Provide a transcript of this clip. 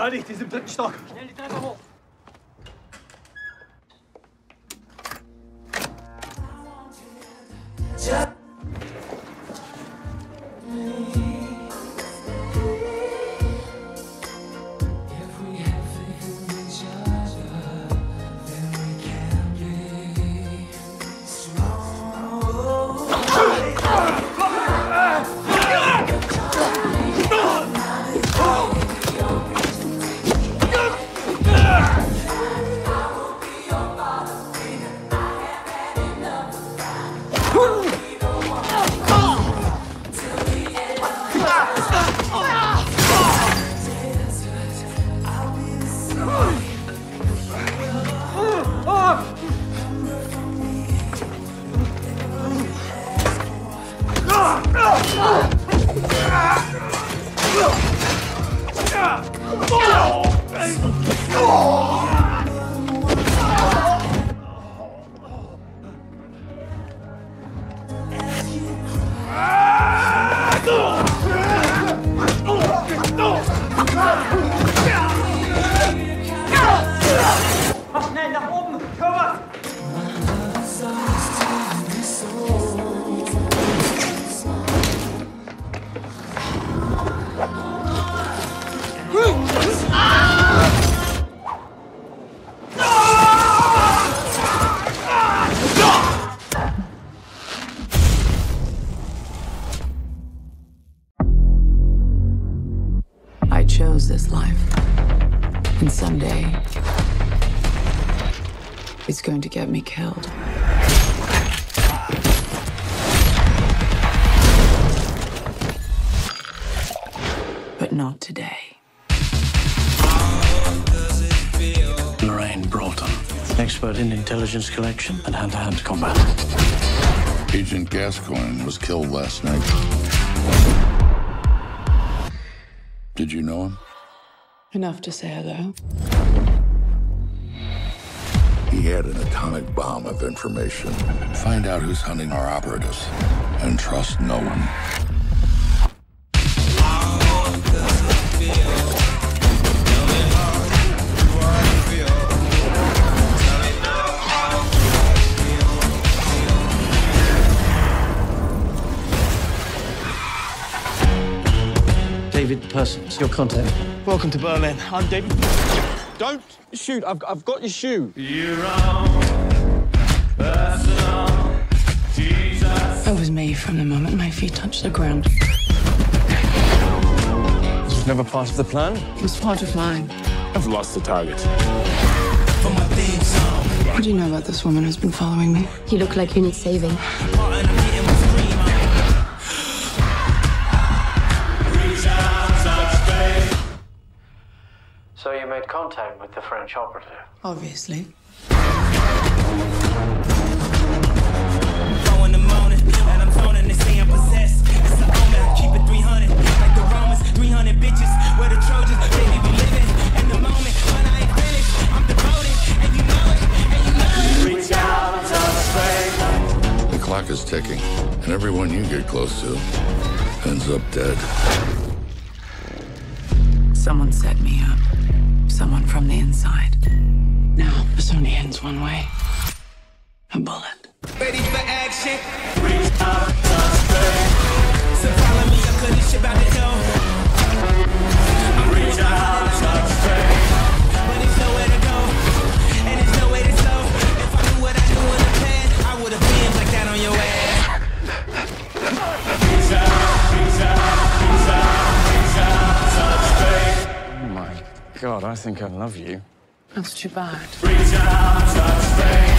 Da nicht, die sind im 3. Stock. Schnell die Treppe hoch. I chose this life, and someday it's going to get me killed. But not today. Lorraine Broughton, expert in intelligence collection and hand-to-hand combat. Agent Gascoigne was killed last night. Did you know him? Enough to say hello. He had an atomic bomb of information. Find out who's hunting our operatives, and trust no one. David Percival, your contact. Welcome to Berlin. I'm David. Don't shoot. I've got your shoe. I was me from the moment my feet touched the ground. This was never part of the plan. It was part of mine. I've lost the target. What do you know about this woman who's been following me? You look like you need saving. So you made contact with the French operative? Obviously. The clock is ticking, and everyone you get close to ends up dead. Someone set me up. Someone from the inside. Now, this only ends one way. A bullet. Ready for action? Reach out, touch faith. So follow me, I'm cutting shit out the door. Reach out, touch faith. But there's nowhere to go, and there's no way to slow. If I knew what I knew in the past, I would have been like that on your ass. Reach out, reach out, reach out, reach out, touch faith. Oh my God, I think I love you. That's too bad. Reach out, touch faith.